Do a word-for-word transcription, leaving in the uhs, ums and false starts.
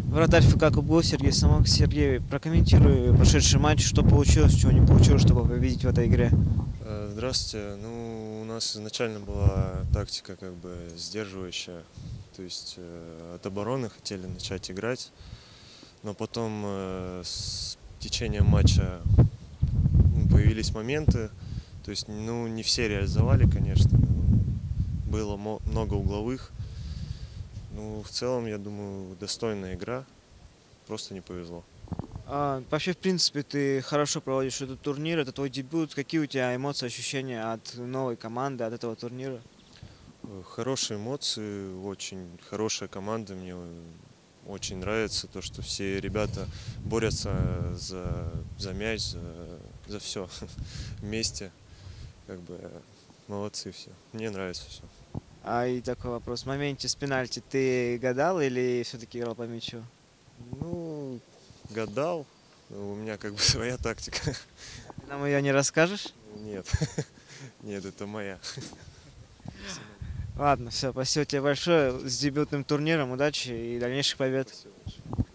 Вратарь ФК Кубгу Сергей Самок. Сергей, прокомментируй прошедший матч, что получилось, чего не получилось, чтобы победить в этой игре. Э, Здравствуйте. Ну, у нас изначально была тактика как бы сдерживающая. То есть э, от обороны хотели начать играть, но потом э, с течением матча ну, появились моменты. То есть, ну, не все реализовали, конечно. Было мо- много угловых. Ну, в целом, я думаю, достойная игра. Просто не повезло. А, вообще, в принципе, ты хорошо проводишь этот турнир, это твой дебют. Какие у тебя эмоции, ощущения от новой команды, от этого турнира? Э, Хорошие эмоции, очень хорошая команда. Мне очень нравится то, что все ребята борются за, за мяч, за, за все вместе. Как бы молодцы все. Мне нравится все. А и такой вопрос. В моменте с пенальти ты гадал или все-таки играл по мячу? Ну, гадал. У меня как бы своя тактика. Ты нам ее не расскажешь? Нет, нет, это моя. Ладно, все, спасибо тебе большое. С дебютным турниром, удачи и дальнейших побед. Спасибо большое.